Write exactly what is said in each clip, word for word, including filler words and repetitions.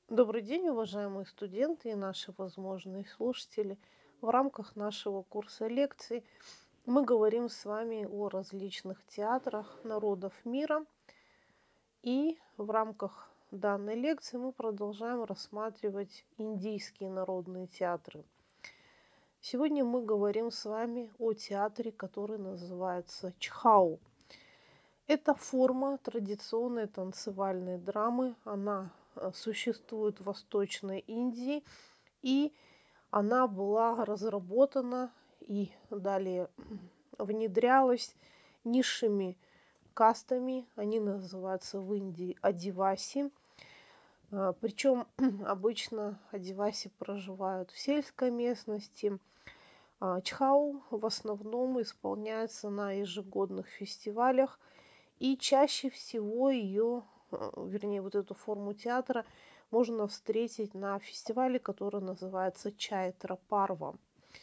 Добрый день, уважаемые студенты и наши возможные слушатели. В рамках нашего курса лекций мы говорим с вами о различных театрах народов мира. И в рамках данной лекции мы продолжаем рассматривать индийские народные театры. Сегодня мы говорим с вами о театре, который называется чхау. Это форма традиционной танцевальной драмы. Она существует в Восточной Индии, и она была разработана и далее внедрялась низшими кастами. Они называются в Индии адиваси. Причем обычно адиваси проживают в сельской местности. Чхау в основном исполняется на ежегодных фестивалях, и чаще всего ее, вернее, вот эту форму театра можно встретить на фестивале, который называется Чайтра Парва.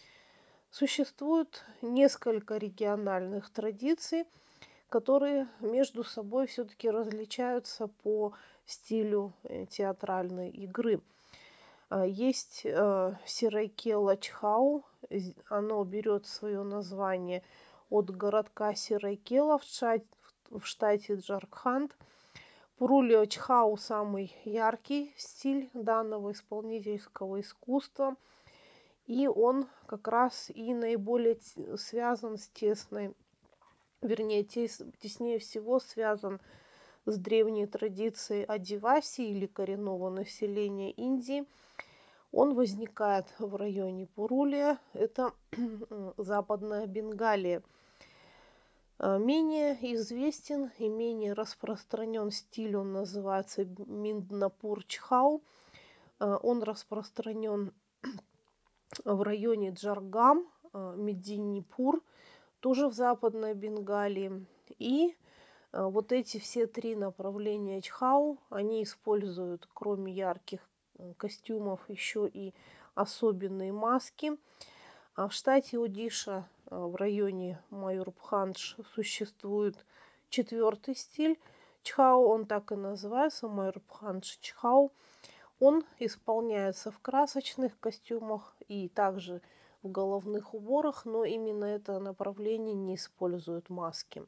Существует несколько региональных традиций, которые между собой все-таки различаются по стилю театральной игры. Есть Сирайкела Чхау, оно берет свое название от городка Сирайкела в штате, в штате Джаркханд. Пурулио Чхау самый яркий стиль данного исполнительского искусства, и он как раз и наиболее связан с тесной, вернее, тес, теснее всего связан с древней традицией адиваси или коренного населения Индии. Он возникает в районе Пурулия, это Западная Бенгалия. Менее известен и менее распространен стиль, он называется Минднапур Чхау. Он распространен в районе Джаргам, Мединипур, тоже в Западной Бенгалии. И вот эти все три направления чхау, они используют, кроме ярких костюмов, еще и особенные маски. А в штате Одиша в районе Майорбхандж существует четвертый стиль чхау, он так и называется, Майорбхандж Чхау. Он исполняется в красочных костюмах и также в головных уборах, но именно это направление не использует маски.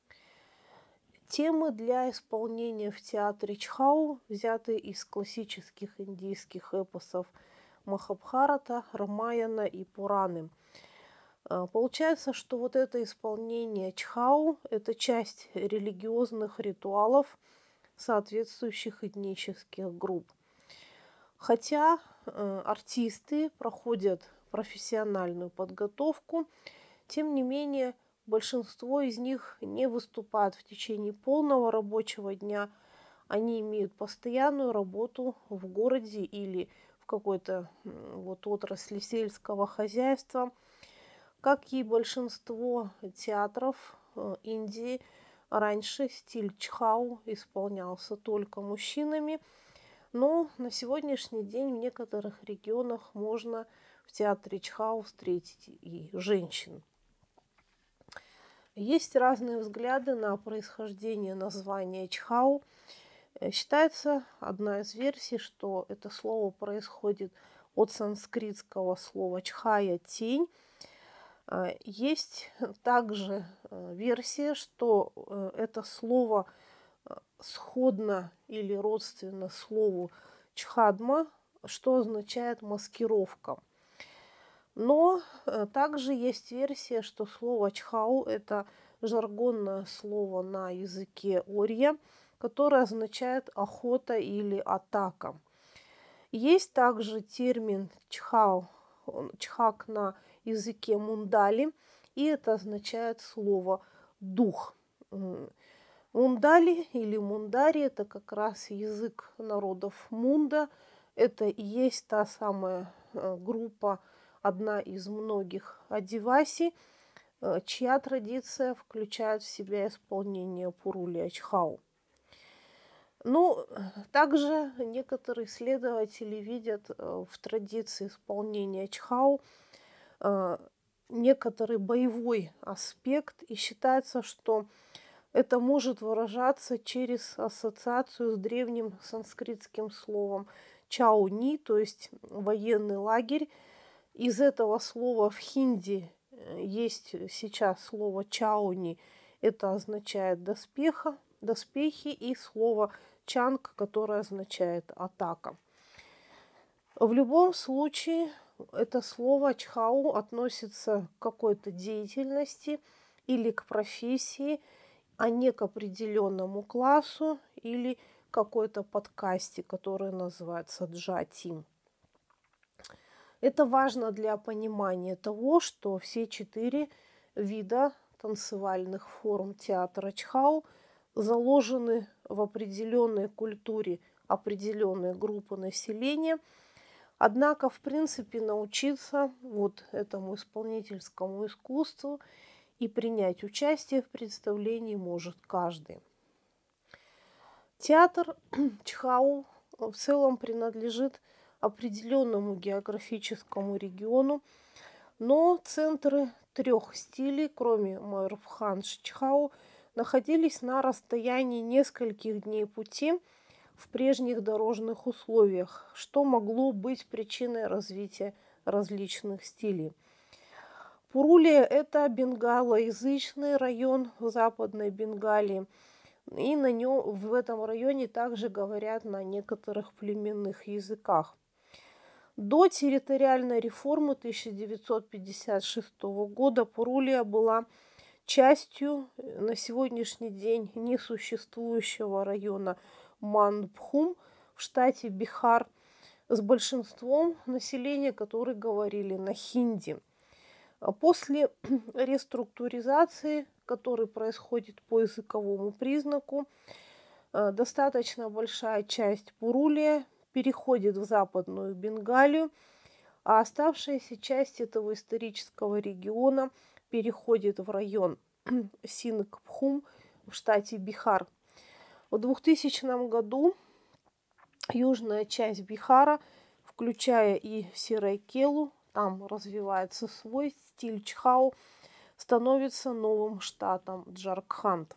Темы для исполнения в театре чхау взяты из классических индийских эпосов Махабхарата, Рамаяна и Пураны. Получается, что вот это исполнение чхау – это часть религиозных ритуалов соответствующих этнических групп. Хотя э, артисты проходят профессиональную подготовку, тем не менее большинство из них не выступают в течение полного рабочего дня. Они имеют постоянную работу в городе или в какой-то вот отрасли сельского хозяйства. Как и большинство театров Индии, раньше стиль чхау исполнялся только мужчинами, но на сегодняшний день в некоторых регионах можно в театре чхау встретить и женщин. Есть разные взгляды на происхождение названия чхау. Считается одна из версий, что это слово происходит от санскритского слова чхая – тень. Есть также версия, что это слово сходно или родственно слову чхадма, что означает маскировка. Но также есть версия, что слово чхау – это жаргонное слово на языке орья, которое означает охота или атака. Есть также термин чхау, чхак на языке мундали, и это означает слово дух. Мундали или мундари – это как раз язык народов Мунда. Это и есть та самая группа, одна из многих адиваси, чья традиция включает в себя исполнение пурулия чхау. Ну, также некоторые исследователи видят в традиции исполнения чхау некоторый боевой аспект, и считается, что это может выражаться через ассоциацию с древним санскритским словом чауни, то есть военный лагерь. Из этого слова в хинди есть сейчас слово чауни, это означает доспеха, доспехи, и слово чанг, которое означает атака. В любом случае, это слово чхау относится к какой-то деятельности или к профессии, а не к определенному классу или какой-то подкасте, который называется джати. Это важно для понимания того, что все четыре вида танцевальных форм театра чхау заложены в определенной культуре определенной группы населения. Однако, в принципе, научиться вот этому исполнительскому искусству и принять участие в представлении может каждый. Театр чхау в целом принадлежит определенному географическому региону, но центры трех стилей, кроме Мойрбханш чхау, находились на расстоянии нескольких дней пути в прежних дорожных условиях, что могло быть причиной развития различных стилей. Пурулия – это бенгалоязычный район в Западной Бенгалии, и на нем, в этом районе также говорят на некоторых племенных языках. До территориальной реформы тысяча девятьсот пятьдесят шестого года Пурулия была частью на сегодняшний день несуществующего района Манбхум в штате Бихар с большинством населения, которые говорили на хинди. После реструктуризации, которая происходит по языковому признаку, достаточно большая часть Пурулия переходит в Западную Бенгалию, а оставшаяся часть этого исторического региона переходит в район Сингбхум в штате Бихар. В двухтысячном году южная часть Бихара, включая и Сирайкелу, там развивается свой стиль чхау, становится новым штатом Джаркханд.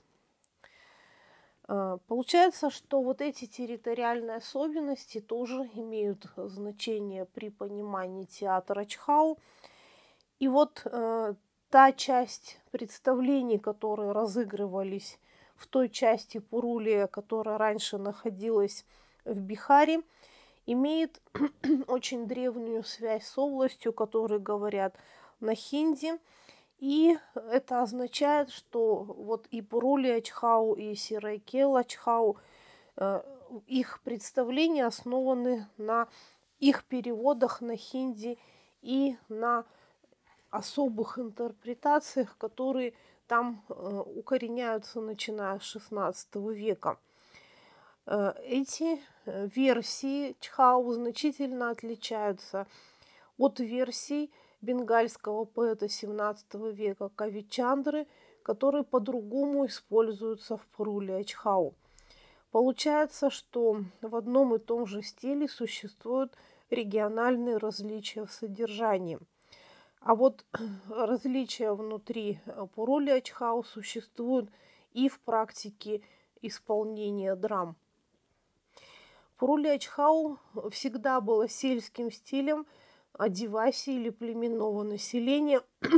Получается, что вот эти территориальные особенности тоже имеют значение при понимании театра чхау. И вот э, та часть представлений, которые разыгрывались в той части Пурулия, которая раньше находилась в Бихаре, имеет очень древнюю связь с областью, которые говорят на хинди. И это означает, что вот и Пурулия чхау, и Сирайкела чхау, э, их представления основаны на их переводах на хинди и на особых интерпретациях, которые там э, укореняются, начиная с шестнадцатого века. Э, эти версии чхау значительно отличаются от версий бенгальского поэта семнадцатого века Кавичандры, которые по-другому используются в Пурулия чхау. Получается, что в одном и том же стиле существуют региональные различия в содержании. А вот различия внутри Пурулия чхау существуют и в практике исполнения драм. Пурулия чхау всегда было сельским стилем адиваси или племенного населения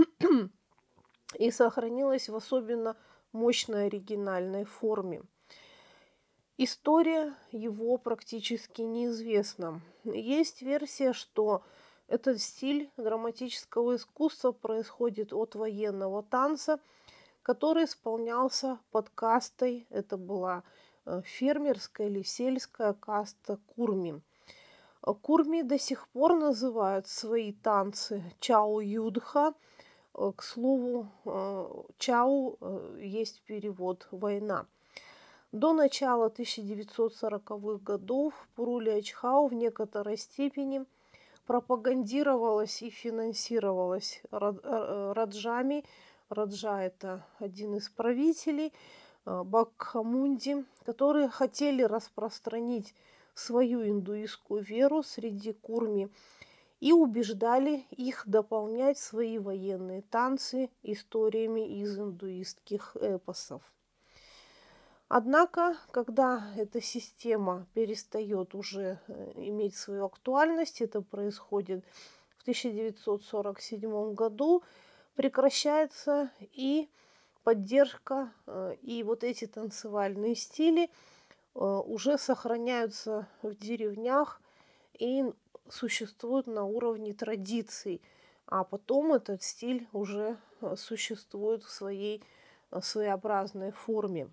и сохранилась в особенно мощной оригинальной форме. История его практически неизвестна. Есть версия, что этот стиль драматического искусства происходит от военного танца, который исполнялся под кастой. Это была фермерская или сельская каста курми. Курми до сих пор называют свои танцы чау-юдха. К слову, чау есть перевод «война». До начала тысяча девятьсот сороковых годов Пурулия чхау в некоторой степени пропагандировалась и финансировалась раджами. Раджа – это один из правителей Бакхамунди, которые хотели распространить свою индуистскую веру среди курми и убеждали их дополнять свои военные танцы историями из индуистских эпосов. Однако, когда эта система перестает уже иметь свою актуальность, это происходит в тысяча девятьсот сорок седьмом году, прекращается и поддержка, и вот эти танцевальные стили уже сохраняются в деревнях и существуют на уровне традиций, а потом этот стиль уже существует в своей своеобразной форме.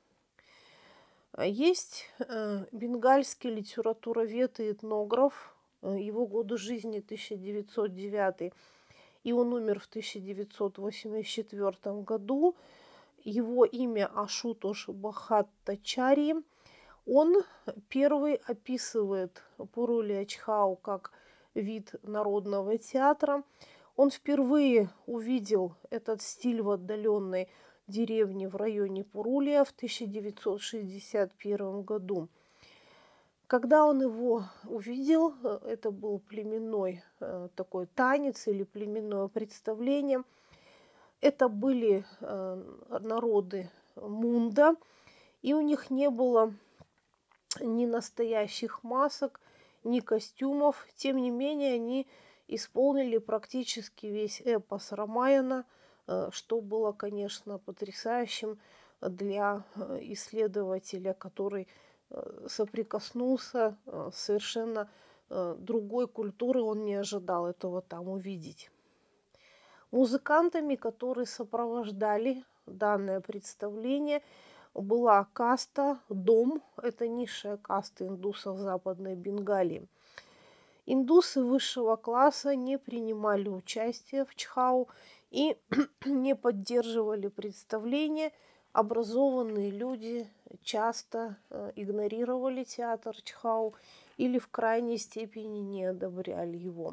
Есть бенгальский литературовед и этнограф, его годы жизни тысяча девятьсот девятый, и он умер в тысяча девятьсот восемьдесят четвёртом году. Его имя Ашутош Бхаттачарьи. Он первый описывает Пурулия Чхау как вид народного театра. Он впервые увидел этот стиль в отдаленной деревне в районе Пурулия в тысяча девятьсот шестьдесят первом году. Когда он его увидел, это был племенной такой танец или племенное представление. Это были народы Мунда, и у них не было ни настоящих масок, ни костюмов. Тем не менее, они исполнили практически весь эпос Рамаяна, что было, конечно, потрясающим для исследователя, который соприкоснулся с совершенно другой культурой, он не ожидал этого там увидеть. Музыкантами, которые сопровождали данное представление, была каста Дом, это низшая каста индусов Западной Бенгалии. Индусы высшего класса не принимали участие в Чхау и не поддерживали представление. Образованные люди часто игнорировали театр Чхау или в крайней степени не одобряли его.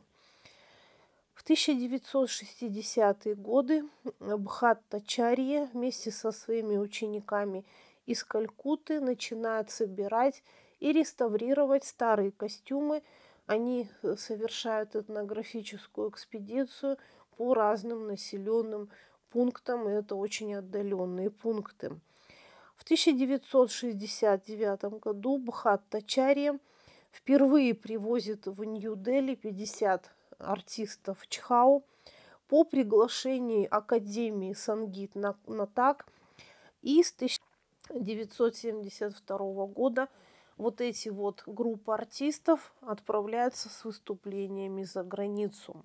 В тысяча девятьсот шестидесятые годы Бхаттачарья вместе со своими учениками из Калькутты начинает собирать и реставрировать старые костюмы. Они совершают этнографическую экспедицию по разным населенным пунктам, и это очень отдаленные пункты. В тысяча девятьсот шестьдесят девятом году Бхаттачарья впервые привозит в Нью-Дели пятьдесят артистов Чхау по приглашению Академии Сангит Натак, и с тысяча девятьсот семьдесят второго года вот эти вот группы артистов отправляются с выступлениями за границу.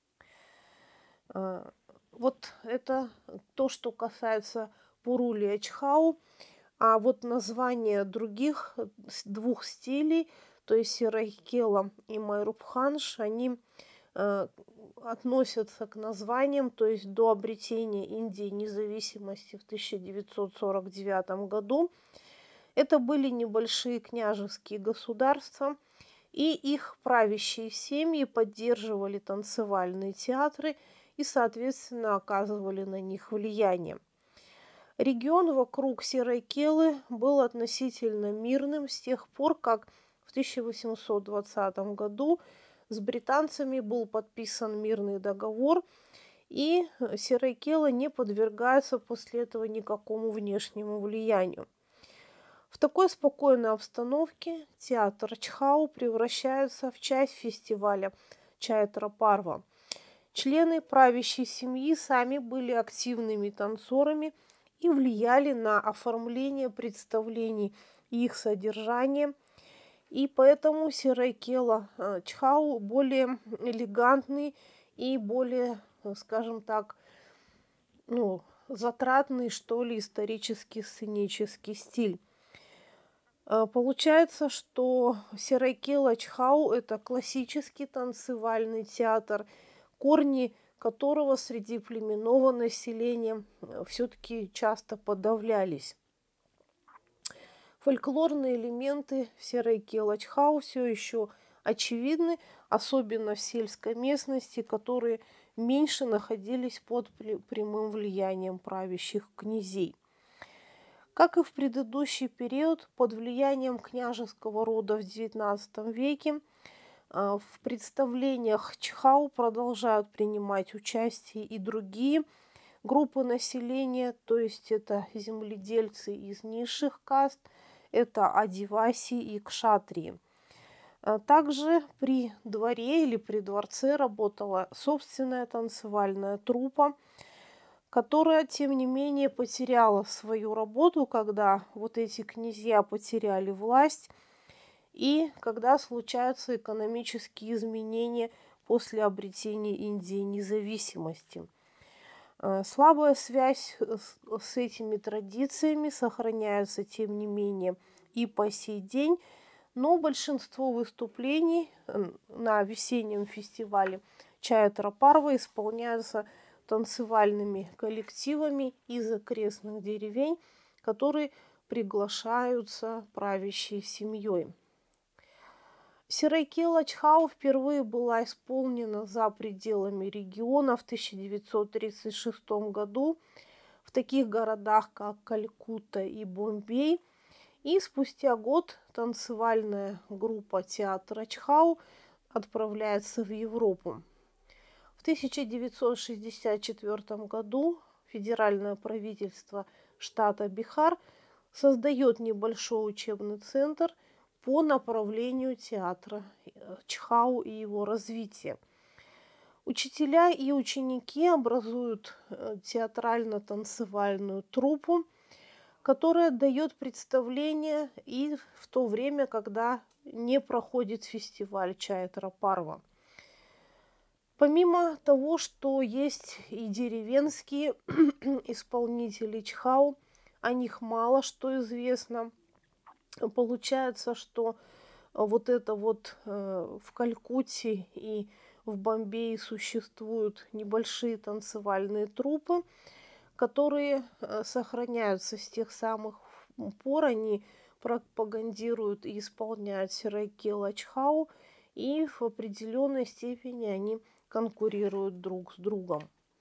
Вот это то, что касается Пурулия Чхау. А вот названия других двух стилей, то есть Сирайкела и Майрубханш, они э, относятся к названиям, то есть до обретения Индии независимости в тысяча девятьсот сорок девятом году. Это были небольшие княжеские государства, и их правящие семьи поддерживали танцевальные театры и, соответственно, оказывали на них влияние. Регион вокруг Сирайкелы был относительно мирным с тех пор, как в тысяча восемьсот двадцатом году с британцами был подписан мирный договор, и Сирайкела не подвергается после этого никакому внешнему влиянию. В такой спокойной обстановке театр Чхау превращается в часть фестиваля Чайтра Парва. Члены правящей семьи сами были активными танцорами и влияли на оформление представлений и их содержание. И поэтому Сирайкела Чхау более элегантный и более, скажем так, ну, затратный, что ли, исторический сценический стиль. Получается, что Сирайкела Чхау – это классический танцевальный театр, корни которого среди племенного населения все-таки часто подавлялись. Фольклорные элементы в Сирайкела Чхау все еще очевидны, особенно в сельской местности, которые меньше находились под прямым влиянием правящих князей. Как и в предыдущий период, под влиянием княжеского рода в девятнадцатом веке в представлениях Чхау продолжают принимать участие и другие группы населения, то есть это земледельцы из низших каст, это адиваси и кшатрии. Также при дворе или при дворце работала собственная танцевальная труппа, которая, тем не менее, потеряла свою работу, когда вот эти князья потеряли власть и когда случаются экономические изменения после обретения Индии независимости. Слабая связь с этими традициями сохраняется, тем не менее, и по сей день, но большинство выступлений на весеннем фестивале Чайтра Парва исполняются танцевальными коллективами из окрестных деревень, которые приглашаются правящей семьей. Сарайкела Чхау впервые была исполнена за пределами региона в тысяча девятьсот тридцать шестом году в таких городах, как Калькутта и Бомбей. И спустя год танцевальная группа театра Чхау отправляется в Европу. В тысяча девятьсот шестьдесят четвёртом году федеральное правительство штата Бихар создает небольшой учебный центр по направлению театра Чхау и его развития. Учителя и ученики образуют театрально-танцевальную труппу, которая дает представление и в то время, когда не проходит фестиваль Чайтра Парва. Помимо того, что есть и деревенские исполнители Чхау, о них мало что известно. Получается, что вот это вот э, в Калькутте и в Бомбее существуют небольшие танцевальные труппы, которые э, сохраняются с тех самых пор. Они пропагандируют и исполняют Сарайкела Чхау, и в определенной степени они конкурируют друг с другом.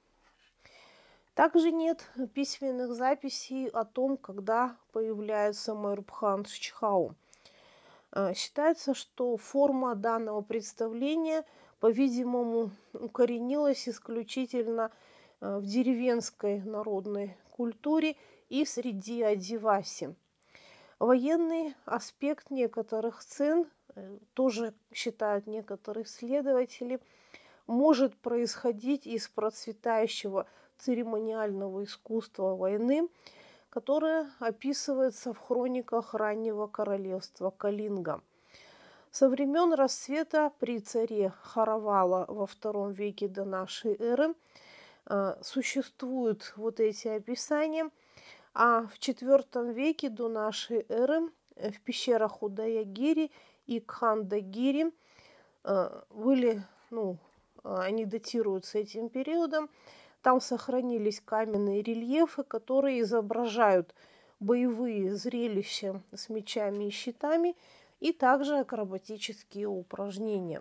Также нет письменных записей о том, когда появляется Майрабхандж Чхау. Считается, что форма данного представления, по-видимому, укоренилась исключительно в деревенской народной культуре и среди адиваси. Военный аспект некоторых сцен, тоже считают некоторые исследователи, может происходить из процветающего церемониального искусства войны, которое описывается в хрониках раннего королевства Калинга. Со времен расцвета при царе Харавала во втором веке до нашей эры э, существуют вот эти описания, а в четвертом веке до нашей эры в пещерах Удаягири и Кхандагири э, были, ну, они датируются этим периодом. Там сохранились каменные рельефы, которые изображают боевые зрелища с мечами и щитами и также акробатические упражнения.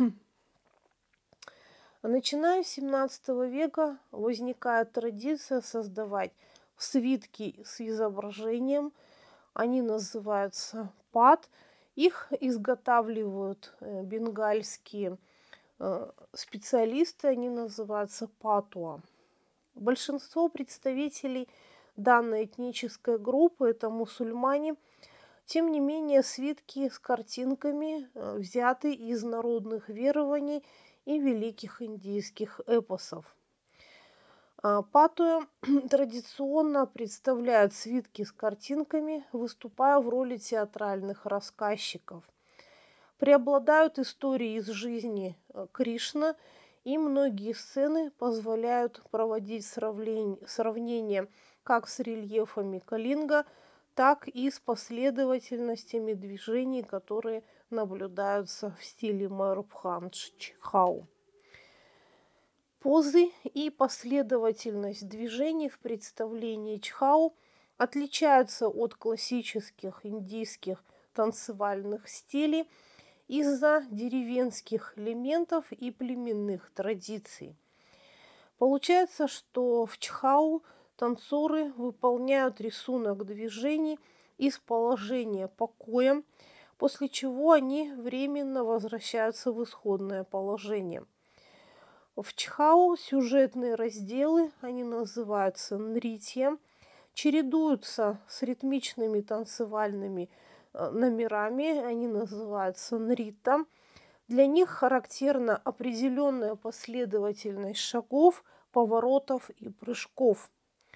Начиная с семнадцатого века возникает традиция создавать свитки с изображением. Они называются пат. Их изготавливают бенгальские специалисты, они называются патуа. Большинство представителей данной этнической группы – это мусульмане. Тем не менее, свитки с картинками взяты из народных верований и великих индийских эпосов. Патуа традиционно представляют свитки с картинками, выступая в роли театральных рассказчиков. Преобладают истории из жизни Кришны, и многие сцены позволяют проводить сравнения как с рельефами Калинга, так и с последовательностями движений, которые наблюдаются в стиле Майрабхандж Чхау. Позы и последовательность движений в представлении Чхау отличаются от классических индийских танцевальных стилей из-за деревенских элементов и племенных традиций. Получается, что в Чхау танцоры выполняют рисунок движений из положения покоя, после чего они временно возвращаются в исходное положение. В Чхау сюжетные разделы, они называются нритья, чередуются с ритмичными танцевальными номерами, они называются нрита. Для них характерна определенная последовательность шагов, поворотов и прыжков.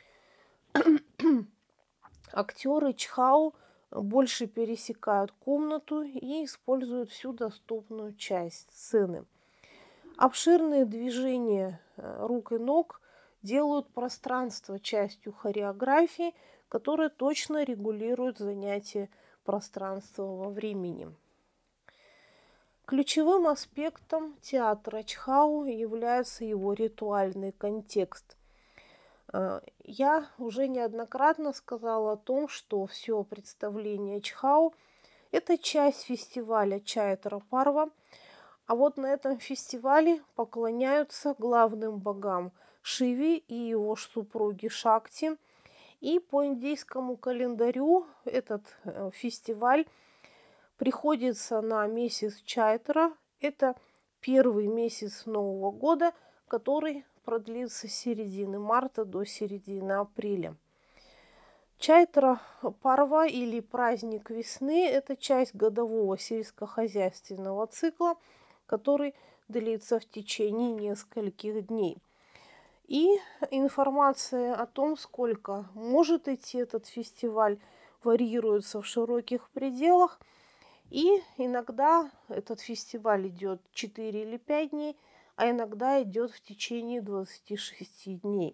Актеры Чхау больше пересекают комнату и используют всю доступную часть сцены. Обширные движения рук и ног делают пространство частью хореографии, которая точно регулирует занятие пространства во времени. Ключевым аспектом театра Чхау является его ритуальный контекст. Я уже неоднократно сказала о том, что все представление Чхау – это часть фестиваля Чайтра Парва, а вот на этом фестивале поклоняются главным богам Шиве и его супруге Шакти. И по индийскому календарю этот фестиваль приходится на месяц Чайтра. Это первый месяц Нового года, который продлится с середины марта до середины апреля. Чайтра Парва или праздник весны – это часть годового сельскохозяйственного цикла, который длится в течение нескольких дней. И информация о том, сколько может идти этот фестиваль, варьируется в широких пределах. И иногда этот фестиваль идет четыре или пять дней, а иногда идет в течение двадцати шести дней.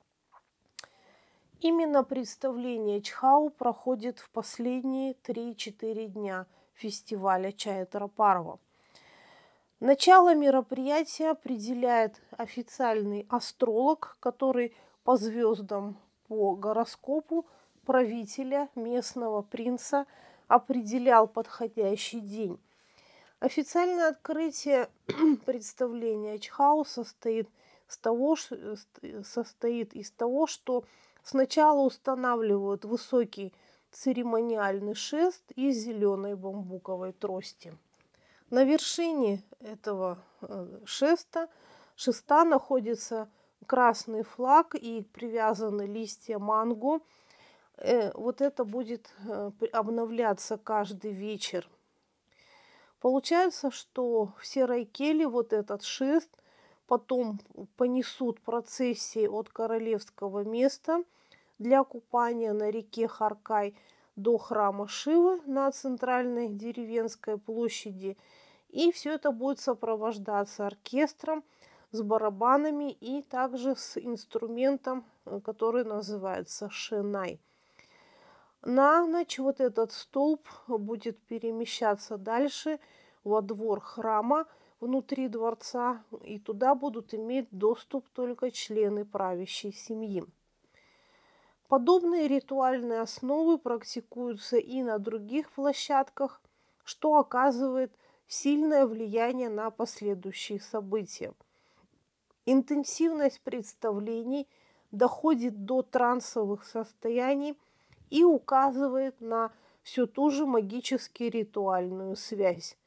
Именно представление Чхау проходит в последние три-четыре дня фестиваля Чайтра Парва. Начало мероприятия определяет официальный астролог, который по звездам, по гороскопу правителя, местного принца определял подходящий день. Официальное открытие представления Чхау состоит, с того, состоит из того, что сначала устанавливают высокий церемониальный шест из зеленой бамбуковой трости. На вершине этого шеста, шеста находится красный флаг и привязаны листья манго. Вот это будет обновляться каждый вечер. Получается, что все райкели вот этот шест потом понесут процессии от королевского места для купания на реке Харкай до храма Шивы на центральной деревенской площади. И все это будет сопровождаться оркестром, с барабанами и также с инструментом, который называется шенай. На ночь вот этот столб будет перемещаться дальше во двор храма внутри дворца, и туда будут иметь доступ только члены правящей семьи. Подобные ритуальные основы практикуются и на других площадках, что оказывает сильное влияние на последующие события. Интенсивность представлений доходит до трансовых состояний и указывает на всю ту же магически ритуальную связь.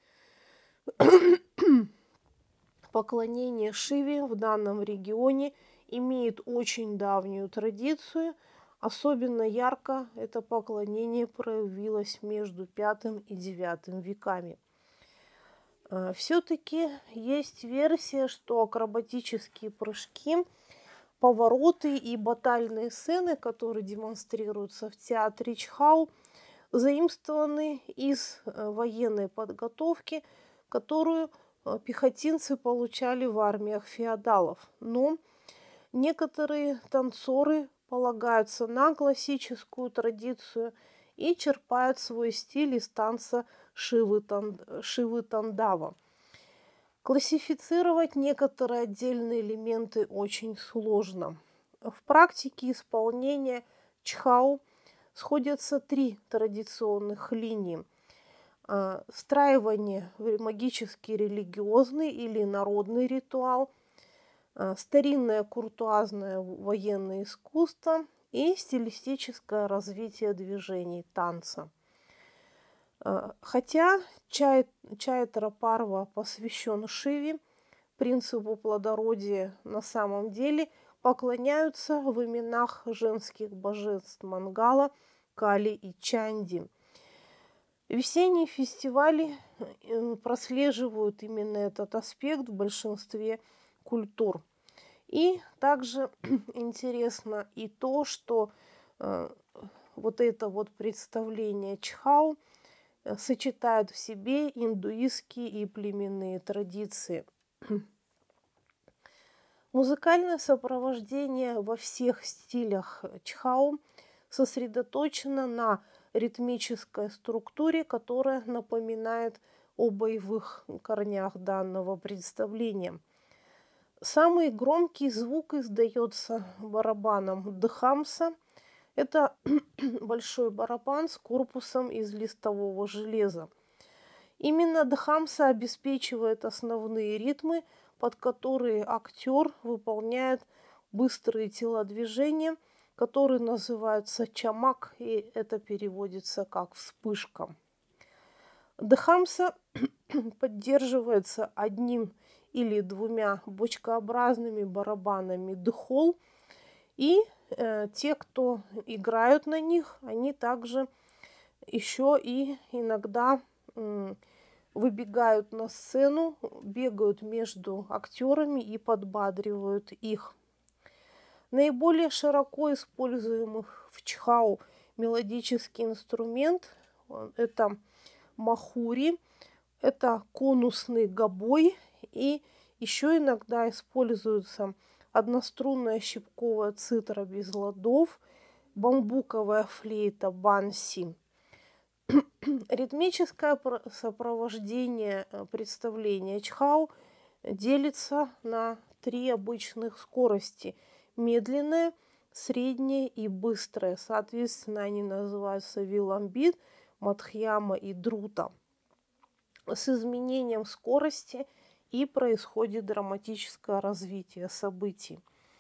Поклонение Шиве в данном регионе имеет очень давнюю традицию. Особенно ярко это поклонение проявилось между пятым и девятым веками. Все-таки есть версия, что акробатические прыжки, повороты и батальные сцены, которые демонстрируются в театре Чхау, заимствованы из военной подготовки, которую пехотинцы получали в армиях феодалов. Но некоторые танцоры полагаются на классическую традицию и черпают свой стиль из танца Шивы Тандава. Классифицировать некоторые отдельные элементы очень сложно. В практике исполнения Чхау сходятся три традиционных линии. Встраивание в магический религиозный или народный ритуал, старинное куртуазное военное искусство и стилистическое развитие движений танца. Хотя Чайтра Парва посвящен Шиве, принципу плодородия на самом деле поклоняются в именах женских божеств Мангала, Кали и Чанди. Весенние фестивали прослеживают именно этот аспект в большинстве культур. И также интересно и то, что э, вот это вот представление Чхау э, сочетает в себе индуистские и племенные традиции. Музыкальное сопровождение во всех стилях Чхау сосредоточено на ритмической структуре, которая напоминает о боевых корнях данного представления. Самый громкий звук издается барабаном дхамса. Это большой барабан с корпусом из листового железа. Именно дхамса обеспечивает основные ритмы, под которые актер выполняет быстрые телодвижения, которые называются чамак, и это переводится как вспышка. Дхамса поддерживается одним или двумя бочкообразными барабанами дхол, и э, те, кто играют на них, они также еще и иногда э, выбегают на сцену, бегают между актерами и подбадривают их. Наиболее широко используемый в Чхау мелодический инструмент – это махури, это конусный гобой, и еще иногда используется однострунная щипковая цитра без ладов, бамбуковая флейта банси. Ритмическое сопровождение представления Чхау делится на три обычных скорости – медленная, средняя и быстрая. Соответственно, они называются виламбит, мадхьяма и друта. С изменением скорости и происходит драматическое развитие событий.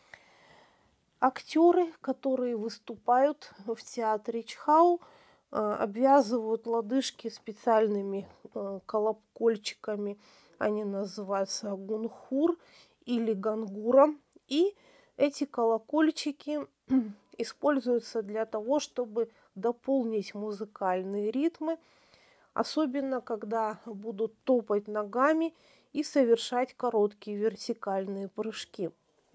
Актеры, которые выступают в театре Чхау, обвязывают лодыжки специальными колокольчиками. Они называются гунхур или гангура. И эти колокольчики используются для того, чтобы дополнить музыкальные ритмы, особенно когда будут топать ногами и совершать короткие вертикальные прыжки.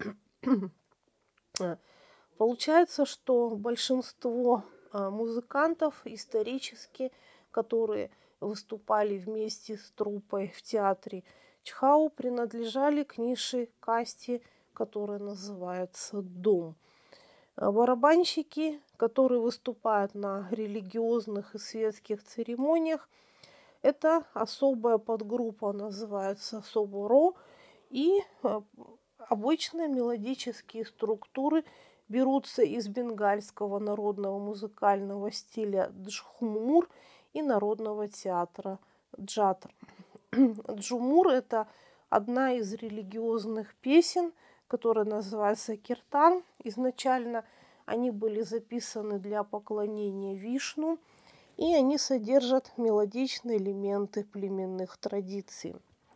Получается, что большинство музыкантов исторически, которые выступали вместе с труппой в театре Чхау, принадлежали к низшей касте, которая называется дом. Барабанщики, которые выступают на религиозных и светских церемониях, это особая подгруппа, называется соборо, и обычно мелодические структуры берутся из бенгальского народного музыкального стиля джхумур и народного театра джатр. Джумур – это одна из религиозных песен, которая называется киртан. Изначально они были записаны для поклонения Вишну, и они содержат мелодичные элементы племенных традиций.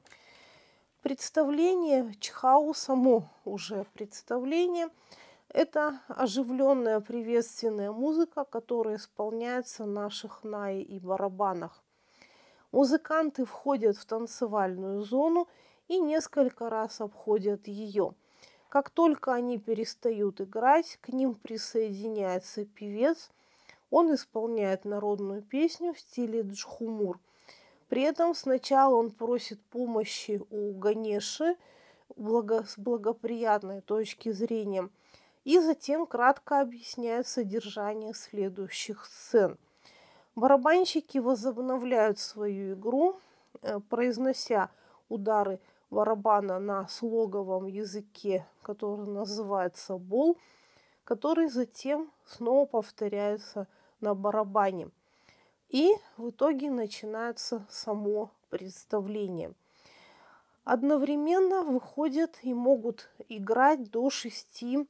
Представление Чхау, само уже представление, это оживленная приветственная музыка, которая исполняется на шахнае и барабанах. Музыканты входят в танцевальную зону и несколько раз обходят ее. Как только они перестают играть, к ним присоединяется певец. Он исполняет народную песню в стиле джхумур. При этом сначала он просит помощи у Ганеши благо, с благоприятной точки зрения, и затем кратко объясняет содержание следующих сцен. Барабанщики возобновляют свою игру, произнося удары барабана на слоговом языке, который называется бол, который затем снова повторяется на барабане. И в итоге начинается само представление. Одновременно выходят и могут играть до шести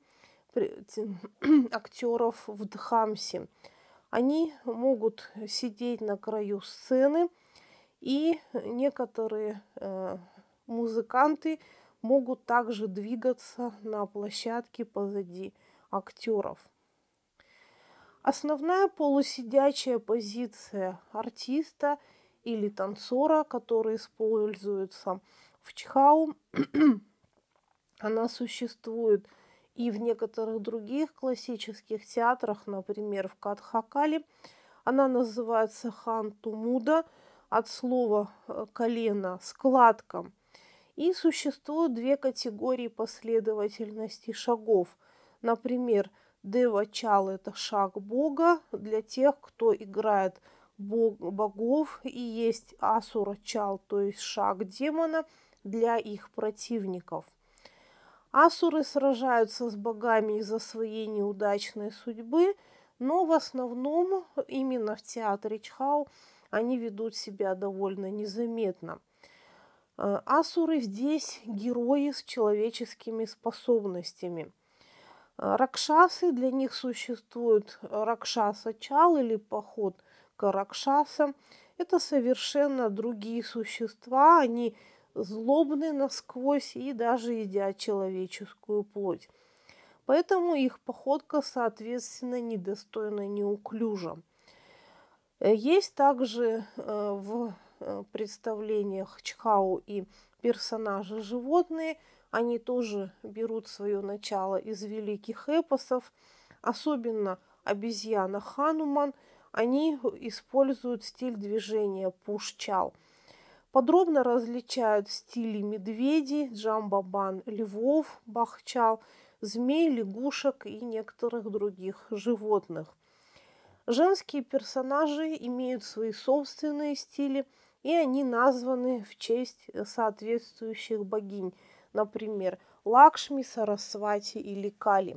актеров в дхамсе. Они могут сидеть на краю сцены, и некоторые э, музыканты могут также двигаться на площадке позади актеров. Основная полусидячая позиция артиста или танцора, который используется в чхау, она существует и в некоторых других классических театрах, например, в Катхакали. Она называется хантумуда, от слова колено, складка. И существуют две категории последовательности шагов. Например, дева-чал – это шаг бога для тех, кто играет бог, богов, и есть асура-чал, то есть шаг демона для их противников. Асуры сражаются с богами из-за своей неудачной судьбы, но в основном именно в театре чхау они ведут себя довольно незаметно. Асуры здесь герои с человеческими способностями. Ракшасы, для них существует ракшаса-чал или поход к ракшасам. Это совершенно другие существа, они злобны насквозь и даже едят человеческую плоть. Поэтому их походка, соответственно, недостойна, неуклюжа. Есть также в представлениях чхау и персонажи животные. Они тоже берут свое начало из великих эпосов. Особенно обезьяна Хануман. Они используют стиль движения пуш-чал. Подробно различают стили медведей, джамбабан, львов, бахчал, змей, лягушек и некоторых других животных. Женские персонажи имеют свои собственные стили, и они названы в честь соответствующих богинь, например, Лакшми, Сарасвати или Кали.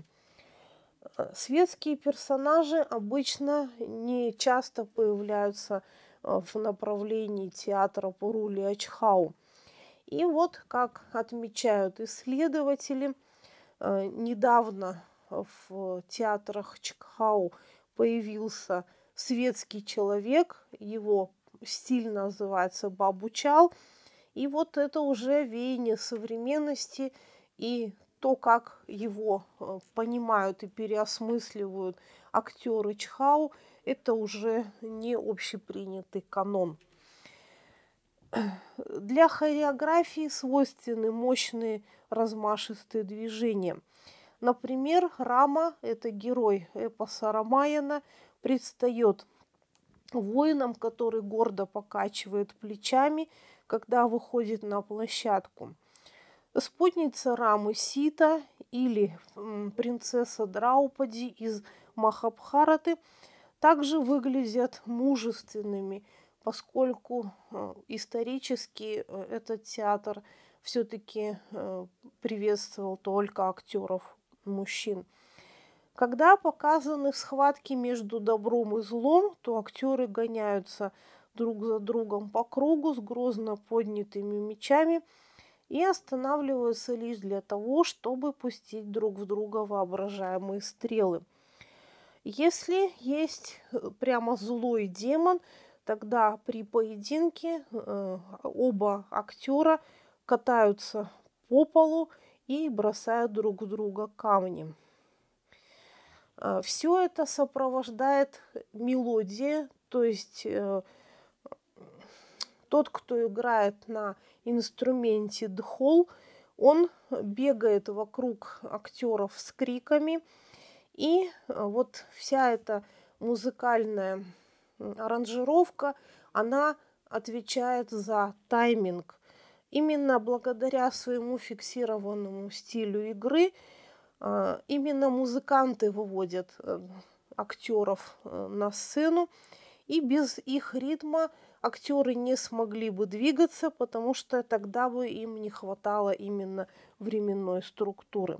Светские персонажи обычно не часто появляются в направлении театра Пурулия чхау. И вот, как отмечают исследователи, недавно в театрах чхау появился светский человек, его стиль называется бабучал, и вот это уже веяние современности и то, как его понимают и переосмысливают актеры чхау, это уже не общепринятый канон. Для хореографии свойственны мощные размашистые движения. Например, Рама, это герой эпоса Рамаяна, предстает воином, который гордо покачивает плечами, когда выходит на площадку. Спутница Рамы Сита или принцесса Драупади из Махабхараты также выглядят мужественными, поскольку исторически этот театр все-таки приветствовал только актеров мужчин. Когда показаны схватки между добром и злом, то актеры гоняются друг за другом по кругу с грозно поднятыми мечами и останавливаются лишь для того, чтобы пустить друг в друга воображаемые стрелы. Если есть прямо злой демон, тогда при поединке э, оба актера катаются по полу и бросают друг в друга камни. Все это сопровождает мелодия, то есть э, тот, кто играет на инструменте дхол, он бегает вокруг актеров с криками, и вот вся эта музыкальная аранжировка, она отвечает за тайминг. Именно благодаря своему фиксированному стилю игры именно музыканты выводят актеров на сцену, и без их ритма актеры не смогли бы двигаться, потому что тогда бы им не хватало именно временной структуры.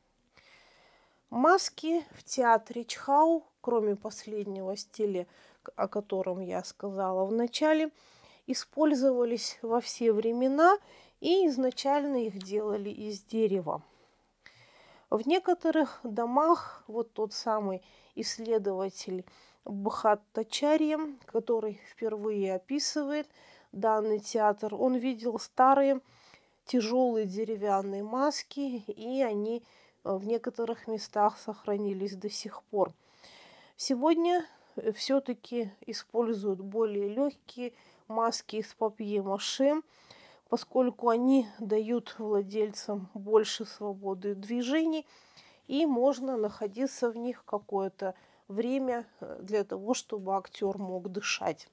Маски в театре чхау, кроме последнего стиля, о котором я сказала в начале, использовались во все времена, и изначально их делали из дерева. В некоторых домах вот тот самый исследователь Бхаттачарья, который впервые описывает данный театр, он видел старые тяжелые деревянные маски, и они в некоторых местах сохранились до сих пор. Сегодня все-таки используют более легкие маски из папье-маше, поскольку они дают владельцам больше свободы движений, и можно находиться в них какое-то время для того, чтобы актер мог дышать.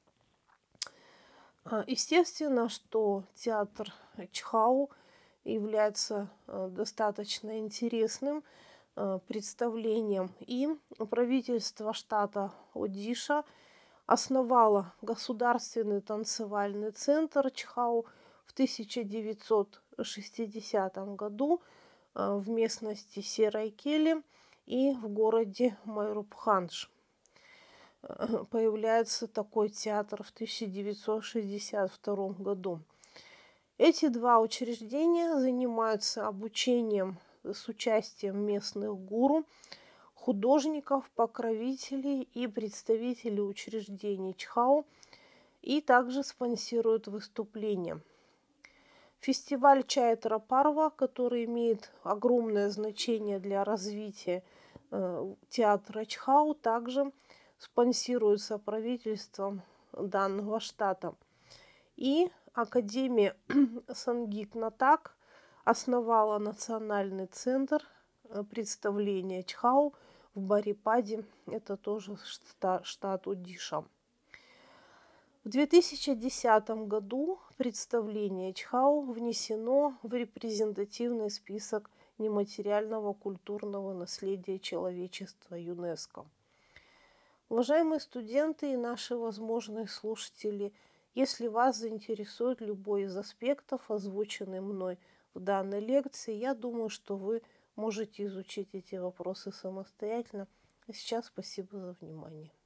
Естественно, что театр Чхау является достаточно интересным представлением, и правительство штата Одиша основало Государственный танцевальный центр Чхау в тысяча девятьсот шестидесятом году в местности Серайкели и в городе Майрупхандж. Появляется такой театр в тысяча девятьсот шестьдесят втором году. Эти два учреждения занимаются обучением с участием местных гуру, художников, покровителей и представителей учреждений Чхау, и также спонсируют выступления. Фестиваль Чайтра Парва, который имеет огромное значение для развития э, театра Чхау, также спонсируется правительством данного штата. И Академия Сангит Натак основала национальный центр представления Чхау в Барипаде, это тоже штат, штат Одиша. В две тысячи десятом году представление Чхау внесено в репрезентативный список нематериального культурного наследия человечества ЮНЕСКО. Уважаемые студенты и наши возможные слушатели, если вас заинтересует любой из аспектов, озвученный мной в данной лекции, я думаю, что вы можете изучить эти вопросы самостоятельно. А сейчас спасибо за внимание.